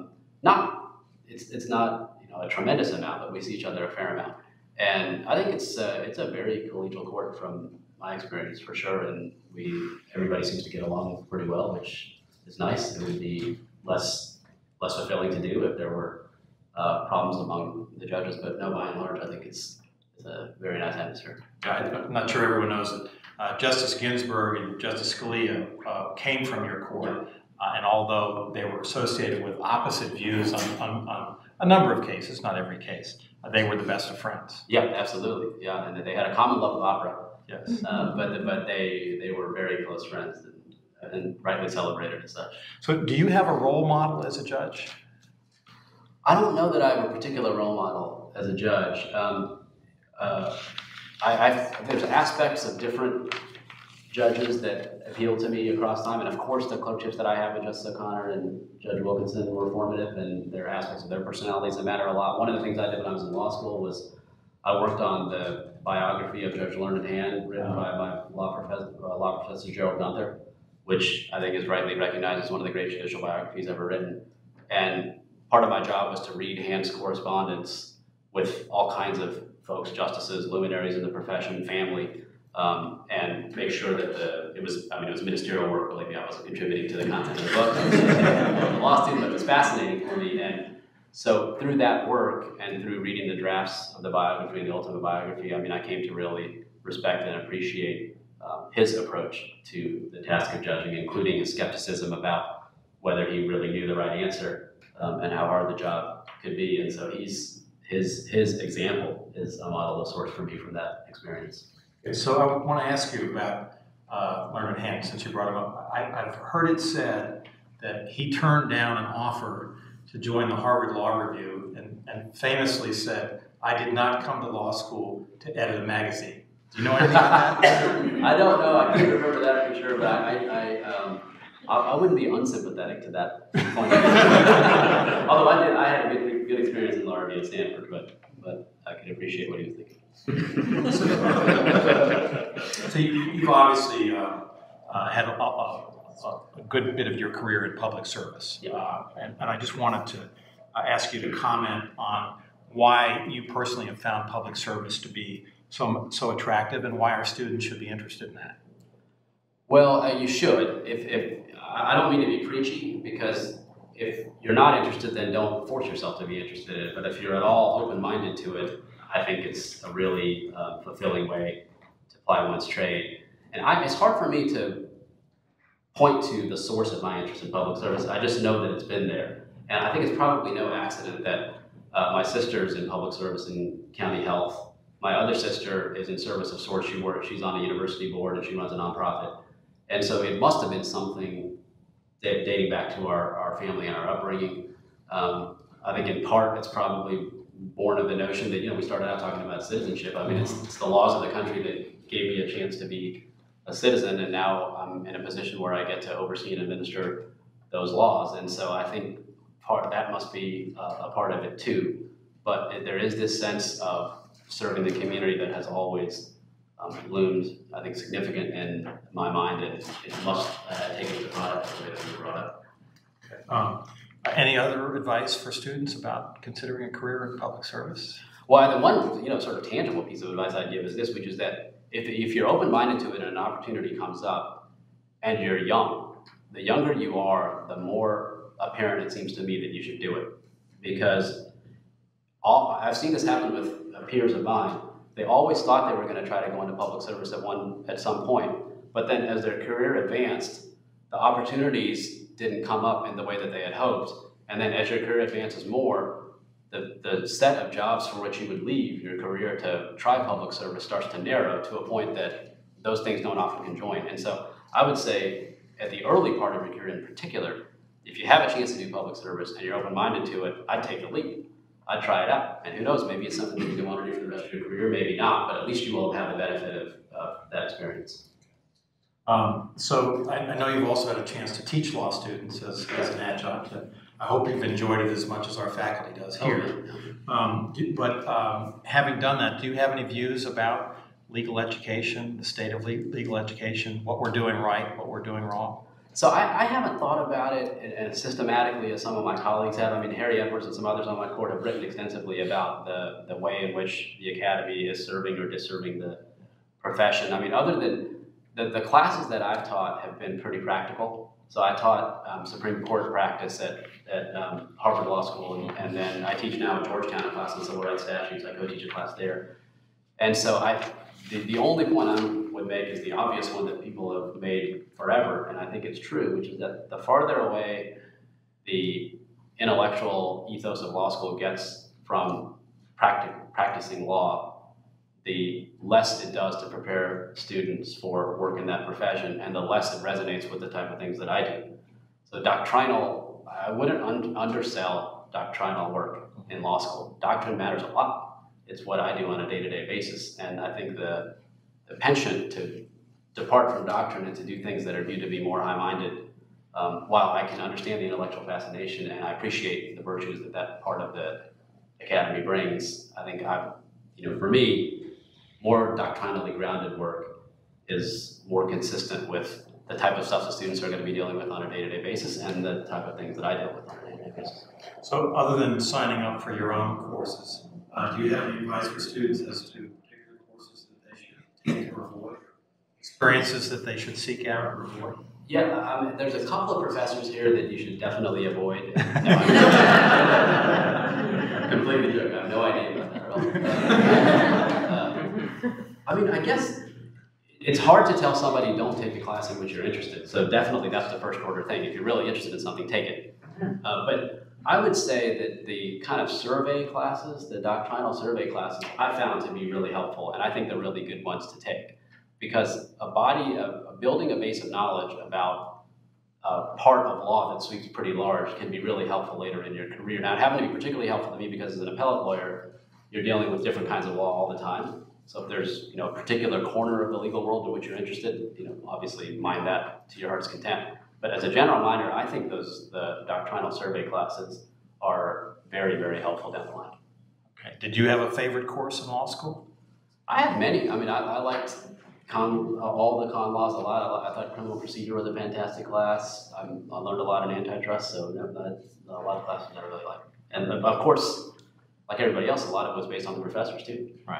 It's not a tremendous amount, but we see each other a fair amount. And I think it's a very collegial court from my experience for sure. And everybody seems to get along pretty well, which is nice. It would be less fulfilling to do if there were problems among the judges, but no, by and large, I think it's a very nice atmosphere. I'm not sure everyone knows that Justice Ginsburg and Justice Scalia came from your court, and although they were associated with opposite views on a number of cases, not every case, they were the best of friends. Yeah, absolutely. Yeah, and they had a common love of opera. Yes. But they were very close friends and rightly celebrated as such. So do you have a role model as a judge? I don't know that I have a particular role model as a judge. There's aspects of different judges that appeal to me across time, and of course the clerkships that I have with Justice O'Connor and Judge Wilkinson were formative, and there are aspects of their personalities that matter a lot. One of the things I did when I was in law school was I worked on the biography of Judge Learned Hand, written by my law professor Gerald Gunther, which I think is rightly recognized as one of the great judicial biographies ever written. And part of my job was to read Hand's correspondence with all kinds of folks, justices, luminaries in the profession, family, and make sure that it was ministerial work. Believe me, I wasn't contributing to the content of the book. I was a law student, but it was fascinating for me. And so through that work and through reading the drafts of the biography and the ultimate biography, I came to really respect and appreciate his approach to the task of judging, including his skepticism about whether he really knew the right answer and how hard the job could be. And so his example is a model of sorts for me from that experience. Okay, so I want to ask you about Learned Hand, since you brought him up. I've heard it said that he turned down an offer to join the Harvard Law Review and famously said, "I did not come to law school to edit a magazine." Do you know anything about that? I don't know. I can't remember that for sure, but I wouldn't be unsympathetic to that point. Although I had a good experience in law review at Stanford, but I could appreciate what he was thinking. So you've obviously had a good bit of your career in public service, and I just wanted to ask you to comment on why you personally have found public service to be so attractive, and why our students should be interested in that. Well, you should. If I don't mean to be preachy, because if you're not interested, then don't force yourself to be interested in it. But if you're at all open-minded to it, I think it's a really fulfilling way to apply one's trade. And it's hard for me to point to the source of my interest in public service. I just know that it's been there. And I think it's probably no accident that my sister's in public service in county health. My other sister is in service of sorts. She's on a university board and she runs a nonprofit. And so it must have been something dating back to our family and our upbringing. I think in part it's probably born of the notion that, we started out talking about citizenship. I mean, it's the laws of the country that gave me a chance to be a citizen, and now I'm in a position where I get to oversee and administer those laws. And so I think that must be a part of it too. But there is this sense of serving the community that has always loomed, I think, significant in my mind, and it must take into product the way that we were brought up. Okay. Any other advice for students about considering a career in public service? Well, the one sort of tangible piece of advice I'd give is this, which is that if you're open-minded to it and an opportunity comes up and you're young, the younger you are, the more apparent it seems to me that you should do it. Because I've seen this happen with peers of mine. They always thought they were going to try to go into public service at some point, but then as their career advanced, the opportunities didn't come up in the way that they had hoped. And then as your career advances more, the set of jobs for which you would leave your career to try public service starts to narrow to a point that those things don't often conjoin. And so I would say at the early part of your career in particular, if you have a chance to do public service and you're open-minded to it, I'd take the leap. I'd try it out. And who knows, maybe it's something that you want to do for the rest of your career, maybe not, but at least you will have the benefit of that experience. So I know you've also had a chance to teach law students as an adjunct, and I hope you've enjoyed it as much as our faculty does here. But having done that, do you have any views about legal education, the state of legal education, what we're doing right, what we're doing wrong? So I haven't thought about it as systematically as some of my colleagues have. I mean, Harry Edwards and some others on my court have written extensively about the way in which the academy is serving or disserving the profession. I mean, other than the classes that I've taught have been pretty practical. So I taught Supreme Court practice at Harvard Law School, and then I teach now at Georgetown a class in civil rights statutes. I co-teach a class there. And so the only point I would make is the obvious one that people have made forever, and I think it's true, which is that the farther away the intellectual ethos of law school gets from practicing law, the less it does to prepare students for work in that profession, and the less it resonates with the type of things that I do. So I wouldn't undersell doctrinal work in law school. Doctrine matters a lot. It's what I do on a day-to-day basis, and I think the penchant to depart from doctrine and to do things that are viewed to be more high-minded, while I can understand the intellectual fascination and I appreciate the virtues that part of the academy brings, I think for me, more doctrinally grounded work is more consistent with the type of stuff that students are going to be dealing with on a day-to-day basis and the type of things that I deal with on a day-to-day basis. So other than signing up for your own courses, do you have any advice for students as to particular courses that they should take or avoid? Experiences that they should seek out or avoid? Yeah, there's a couple of professors here that you should definitely avoid. Completely joke. I have no idea about that at all. I guess it's hard to tell somebody don't take a class in which you're interested. So definitely that's the first order thing. If you're really interested in something, take it. But I would say that the kind of survey classes, the doctrinal survey classes, I found to be really helpful, and I think they're really good ones to take. Because building a base of knowledge about a part of law that sweeps pretty large can be really helpful later in your career. Now, it happened to be particularly helpful to me because as an appellate lawyer, you're dealing with different kinds of law all the time. So if there's a particular corner of the legal world in which you're interested, obviously mind that to your heart's content. But as a general minor, I think the doctrinal survey classes are very, very helpful down the line. Okay. Did you have a favorite course in law school? I have many. I liked all the con laws a lot. I thought criminal procedure was a fantastic class. I learned a lot in antitrust, so a lot of classes I really liked. And of course, like everybody else, a lot of it was based on the professors too. Right.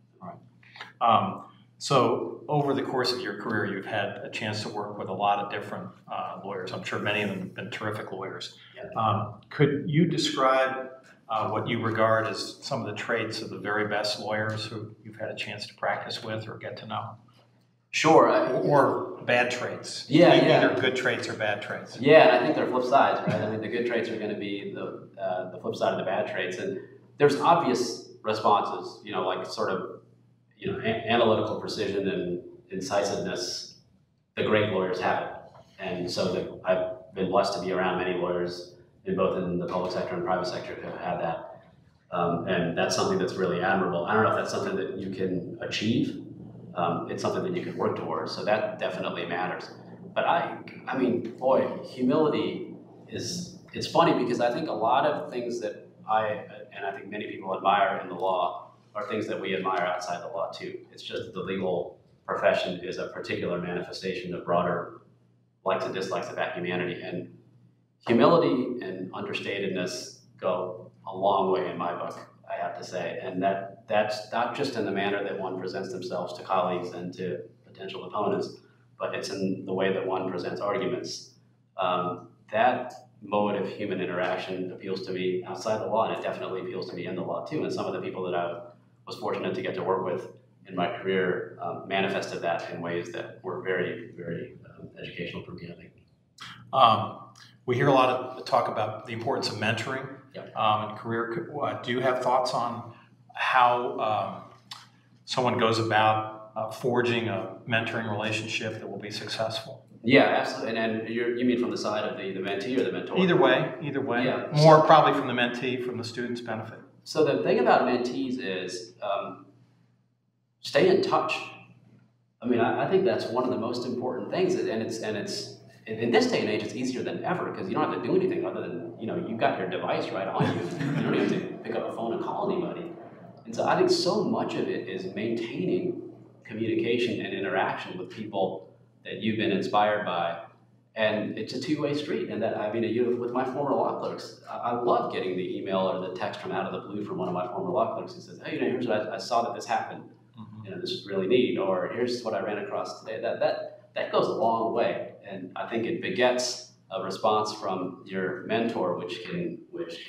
So over the course of your career, you've had a chance to work with a lot of different lawyers. I'm sure many of them have been terrific lawyers. Yeah. Could you describe what you regard as some of the traits of the very best lawyers who you've had a chance to practice with or get to know? Sure. Or bad traits. Yeah, Either good traits or bad traits. Yeah, and I think they're flip sides, right? I mean, the good traits are going to be the flip side of the bad traits, and there's obvious responses, like sort of, analytical precision and incisiveness. The great lawyers have it, and so I've been blessed to be around many lawyers in both in the public sector and private sector who have had that, and that's something that's really admirable. I don't know if that's something that you can achieve. It's something that you can work towards, so that definitely matters. But I mean, boy, humility it's funny because I think a lot of things that and I think many people admire in the law are things that we admire outside the law too. It's just that the legal profession is a particular manifestation of broader likes and dislikes about humanity. And humility and understatedness go a long way in my book, I have to say. And that's not just in the manner that one presents themselves to colleagues and to potential opponents, but it's in the way that one presents arguments. That mode of human interaction appeals to me outside the law, and it definitely appeals to me in the law too. And some of the people that I was fortunate to get to work with in my career manifested that in ways that were very, very educational for me, I think. We hear a lot of talk about the importance of mentoring in career. Do you have thoughts on how someone goes about forging a mentoring relationship that will be successful? Yeah, absolutely. And you mean from the side of the mentee or the mentor? Either way. Yeah. More probably from the mentee, from the student's benefit. So the thing about mentees is stay in touch. I mean, I think that's one of the most important things, and it's in this day and age, it's easier than ever because you don't have to do anything other than you've got your device right on you. You don't even have to pick up a phone and call anybody. And so I think so much of it is maintaining communication and interaction with people that you've been inspired by, and it's a two-way street. And that with my former law clerks, I love getting the email or the text from out of the blue from one of my former law clerks who says, "Hey, here's what I saw that this happened. This is really neat," or "Here's what I ran across today." That goes a long way, and I think it begets a response from your mentor, which can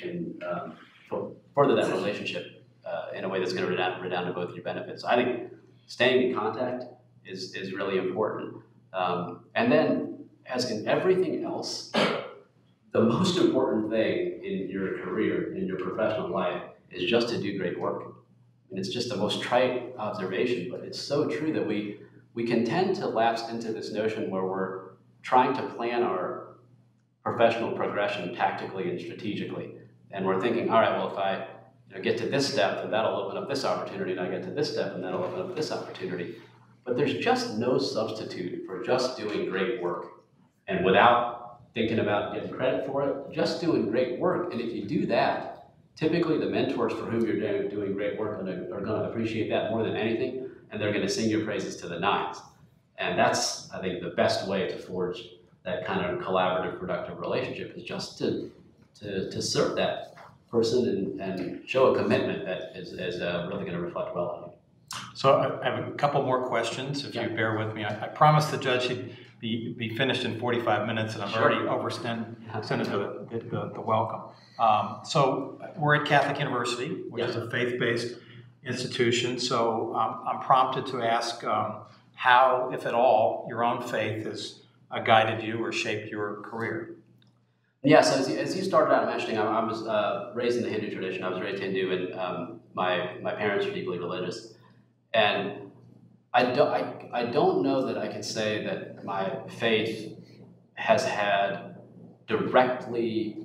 further that relationship in a way that's going to redound to both your benefits. So I think staying in contact is really important. And then, as in everything else, the most important thing in your career, in your professional life, is just to do great work. And it's just the most trite observation, but it's so true that we can tend to lapse into this notion where we're trying to plan our professional progression tactically and strategically. And we're thinking, all right, well, if I get to this step, then that'll open up this opportunity, and I get to this step, and that'll open up this opportunity. But there's just no substitute for just doing great work. And without thinking about getting credit for it, just doing great work. And if you do that, typically the mentors for whom you're doing great work are going to appreciate that more than anything, and they're going to sing your praises to the nines. And that's, I think, the best way to forge that kind of collaborative, productive relationship is just to serve that person and show a commitment that is really going to reflect well on you. So I have a couple more questions, if you bear with me. I promised the judge he'd be finished in 45 minutes, and I've already overextended the welcome. So we're at Catholic University, which is a faith-based institution. So I'm prompted to ask how, if at all, your own faith has guided you or shaped your career. Yeah, so as you started out mentioning, I was raised in the Hindu tradition. I was raised Hindu, and my parents are deeply religious. And I don't know that I can say that my faith has had directly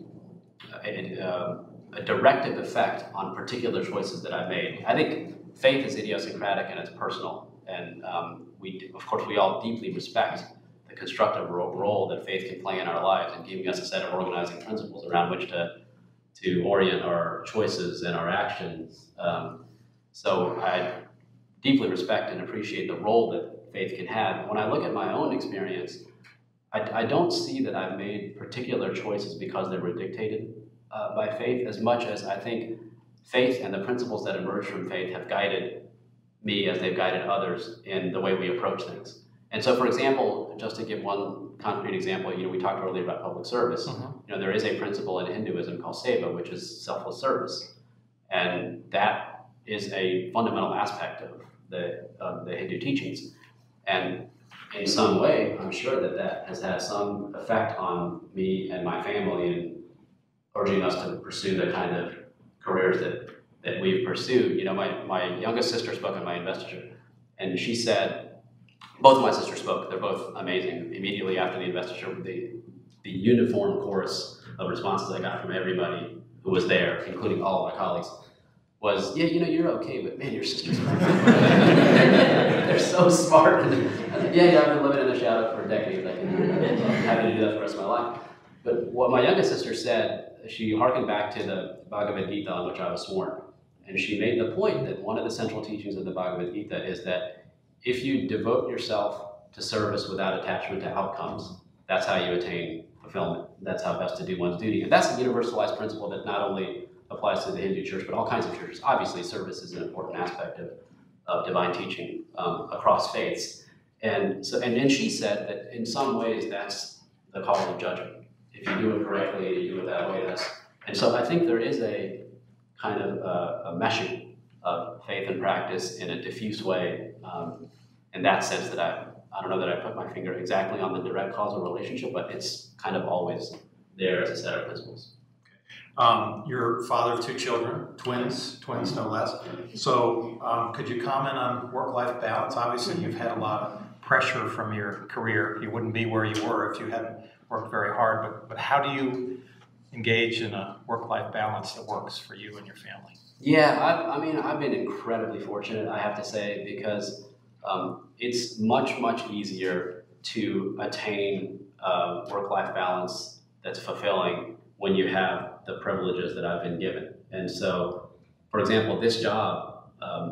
a directive effect on particular choices that I've made. I think faith is idiosyncratic and it's personal, and of course we all deeply respect the constructive role that faith can play in our lives and giving us a set of organizing principles around which to orient our choices and our actions. So I deeply respect and appreciate the role that faith can have. When I look at my own experience, I don't see that I've made particular choices because they were dictated by faith, as much as I think faith and the principles that emerge from faith have guided me as they've guided others in the way we approach things. And so, for example, just to give one concrete example, we talked earlier about public service. Mm-hmm. There is a principle in Hinduism called seva, which is selfless service, and that is a fundamental aspect of the Hindu teachings. And in some way, I'm sure that that has had some effect on me and my family in urging us to pursue the kind of careers that we've pursued. You know, my youngest sister spoke in my investiture, and she said, both of my sisters spoke, they're both amazing. Immediately after the investiture, the uniform chorus of responses I got from everybody who was there, including all of my colleagues, was, yeah, you know, you're okay, but man, your sisters are they're so smart. And, yeah, I've been living in the shadow for decades. I can happy to do that for the rest of my life. But what my youngest sister said, she harkened back to the Bhagavad Gita on which I was sworn. And she made the point that one of the central teachings of the Bhagavad Gita is that if you devote yourself to service without attachment to outcomes, that's how you attain fulfillment. That's how best to do one's duty. And that's a universalized principle that not only applies to the Hindu church, but all kinds of churches. Obviously, service is an important aspect of divine teaching across faiths. And she said that in some ways that's the call of judgment. If you do it correctly and you do it that way, and so I think there is a kind of a meshing of faith and practice in a diffuse way, in that sense that I don't know that I put my finger exactly on the direct causal relationship, but it's kind of always there as a set of principles. You're father of 2 children, twins no less. So could you comment on work-life balance? Obviously, you've had a lot of pressure from your career. You wouldn't be where you were if you hadn't worked very hard. But how do you engage in a work-life balance that works for you and your family? Yeah, I mean, I've been incredibly fortunate, I have to say, because it's much easier to attain work-life balance that's fulfilling when you have the privileges that I've been given. And so, for example, this job,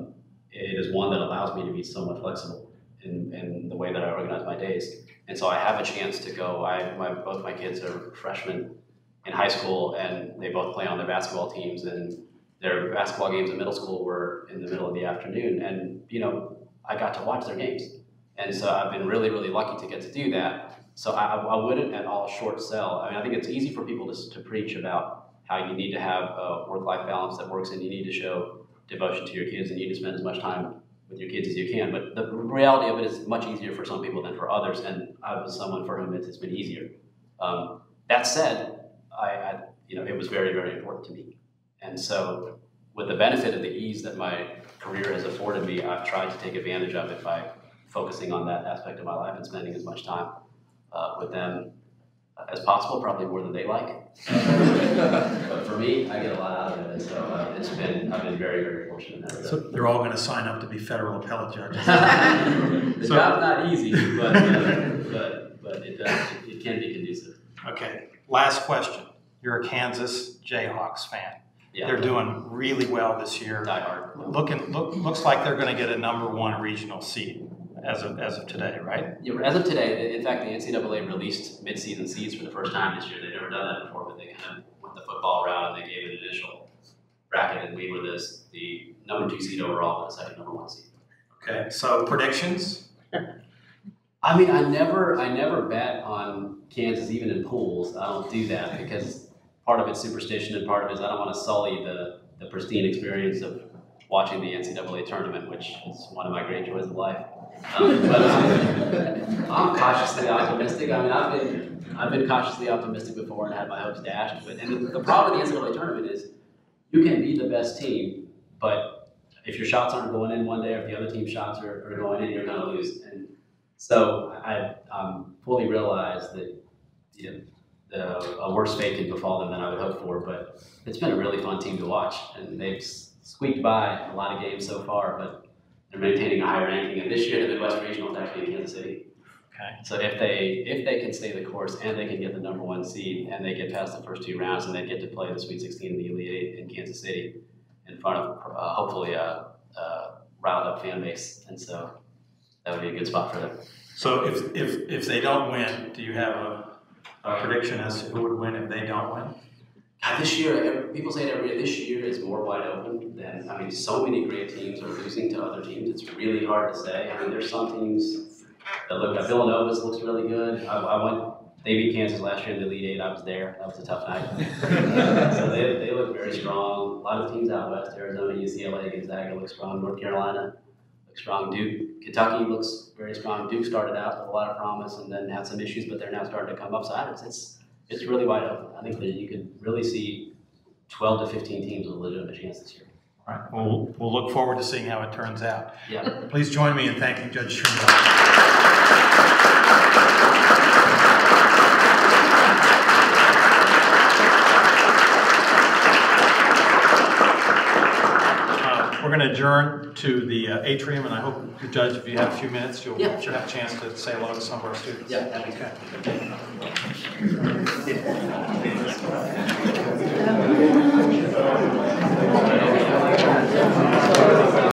it is one that allows me to be somewhat flexible in the way that I organize my days. And so I have a chance to go. Both my kids are freshmen in high school, and they both play on their basketball teams, and their basketball games in middle school were in the middle of the afternoon. And, you know, I got to watch their games. And so I've been really lucky to get to do that. So I wouldn't at all short sell. I mean, I think it's easy for people to preach about how you need to have a work-life balance that works, and you need to show devotion to your kids, and you need to spend as much time with your kids as you can. But the reality of it is much easier for some people than for others, and I was someone for whom it's been easier. That said, it was very important to me. And so with the benefit of the ease that my career has afforded me, I've tried to take advantage of it by focusing on that aspect of my life and spending as much time with them as possible, probably more than they like. But for me, I get a lot out of it, and so I've been very fortunate in that regard. So they're all going to sign up to be federal appellate judges. The job's not easy, but it can be conducive. Okay, last question. You're a Kansas Jayhawks fan. Yeah. They're doing really well this year. Die hard. Looks like they're going to get a #1 regional seed as of today, right? Yeah, as of today, in fact, the NCAA released mid-season seeds for the first time this year. They've never done that before, but they kind of went the football route, and they gave an initial bracket, and we were the #2 seed overall, and the second #1 seed. Okay, so predictions? I mean, I never bet on Kansas, even in pools. I don't do that because part of it's superstition, and part of it is I don't want to sully the pristine experience of watching the NCAA tournament, which is one of my great joys of life. But I'm cautiously optimistic. I mean, I've been cautiously optimistic before and had my hopes dashed. And the problem with the NCAA tournament is you can be the best team, but if your shots aren't going in one day, or if the other team's shots are going in, you're going to lose. And so I fully realize that a worse fate can befall them than I would hope for. But it's been a really fun team to watch, and they've squeaked by a lot of games so far, but they're maintaining a high ranking. And this year, the Midwest Regional is actually in Kansas City. Okay. So if they can stay the course and they can get the #1 seed and they get past the first 2 rounds and they get to play the Sweet 16 and the Elite 8 in Kansas City in front of hopefully a riled up fan base, and so that would be a good spot for them. So if they don't win, do you have a prediction as to who would win if they don't win? God, this year, people say it every year, this year is more wide open than, I mean, so many great teams are losing to other teams. It's really hard to say. I mean, there's some teams that look, Villanova's looks really good. They beat Kansas last year in the Elite 8. I was there. That was a tough night. So they look very strong. A lot of teams out west, Arizona, UCLA, Gonzaga look strong. North Carolina strong. Duke, Kentucky looks very strong. Duke started out with a lot of promise and then had some issues, but they're now starting to come up. So it's really wide open. I think that you could really see 12 to 15 teams with a legitimate chance this year. All right. We'll look forward to seeing how it turns out. Yeah. Please join me in thanking Judge Srinivasan. We're going to adjourn to the atrium, and I hope, Judge, if you have a few minutes, you'll have a chance to say hello to some of our students. Yeah. Okay.